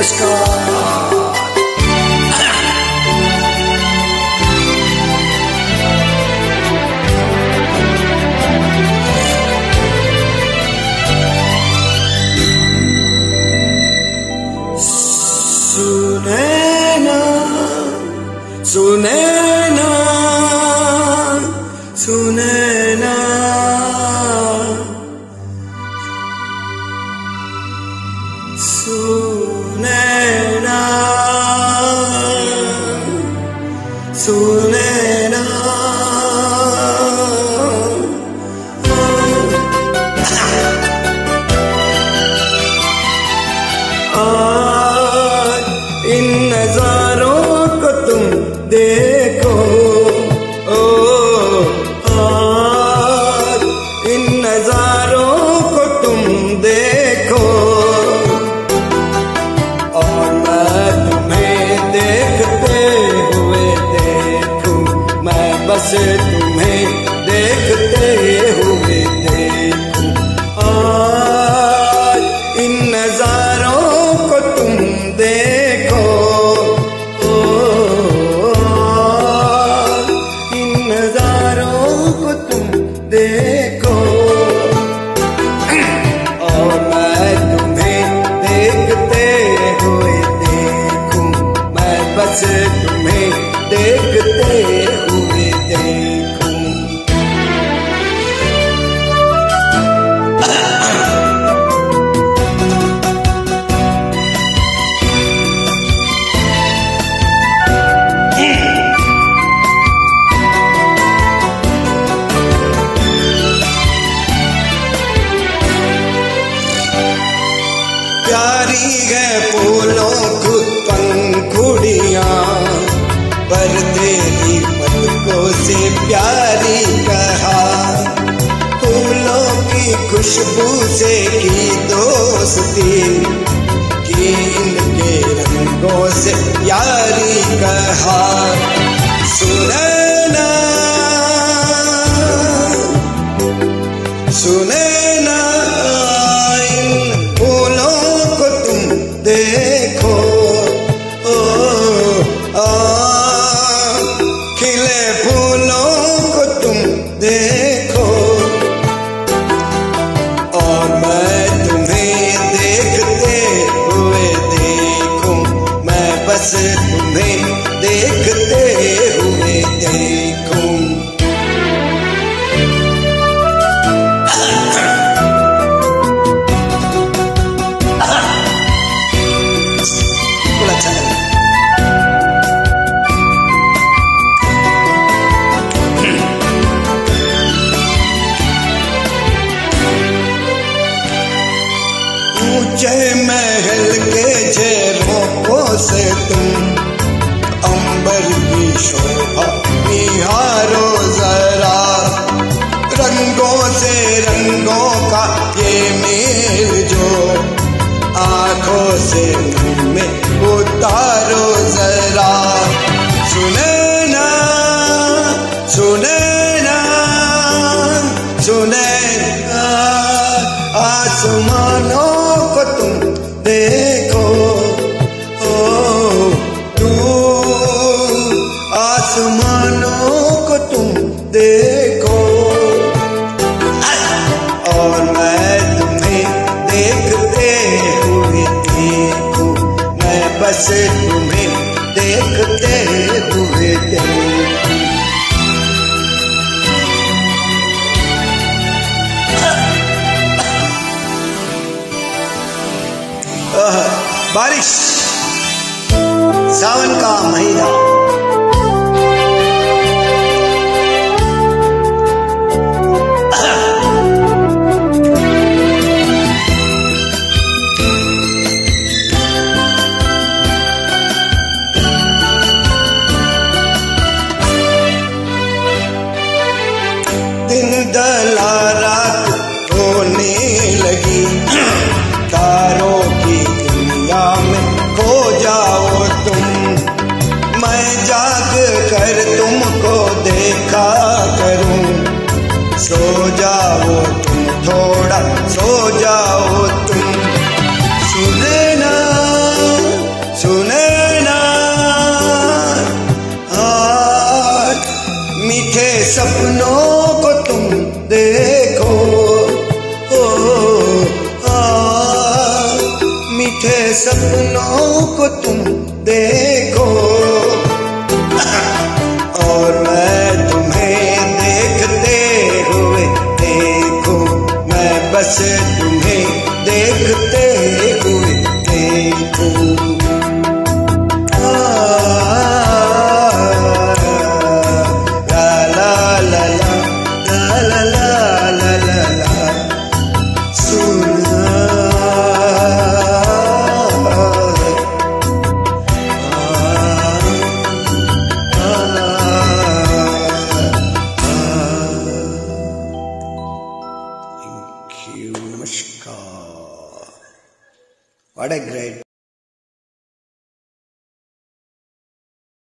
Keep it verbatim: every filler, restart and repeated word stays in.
नमस्कार। सुनैना सुनैना सुनैना सुनैना सुनैना इन नजारों को तुम देखो, ओ आज इन नजारों को तुम देखो, और मैं तुम्हें देखते हुए देखूं, मैं बस तुम्हें देखते हुए देखूं। आज इन नजारों को तुम देखो, देखो, और मैं तुम्हें देखते हुए देखूं, मैं बस तुम्हें देखते हुए देखूं। प्यारी है फूलों की पंखुड़ियां, पर तेरी पलकों से प्यारी कहा, फूलों की खुशबू से की दोस्ती, की इनके रंगों से प्यारी कहा। सुनैना सुनैना देखो, ओ आ खिले फूलों को तुम देखो, और मैं तुम्हें देखते हुए देखूं, मैं बस तुम्हें देखते हुए देखूं। ऊंचे महल के झरोखों से तुम अंबर की शोभा निहारो जरा, रंगों से रंगों का ये मेल जो आंखों से मुंह में उतारो जरा। सुनैना सुनैना सुनैना आसमानों को तुम देखो, ओ तू आसमानों को तुम देखो, और मैं तुम्हें देखते हुए देखूं, मैं बस तुम्हें देखते हुए देखूं। बारिश, सावन का महीना, दिन दला रात होने लगी, तारों की दुनिया में खो जाओ तुम, मैं जाग कर तुमको देखा करूं, सो जाओ तुम थोड़ा, सो जाओ तुम। सुनैना सपनों को तुम देखो और मैं तुम्हें देखते हुए देखूं, मैं बस तुम्हें देखते हुए देखूं। Namaskar. What a great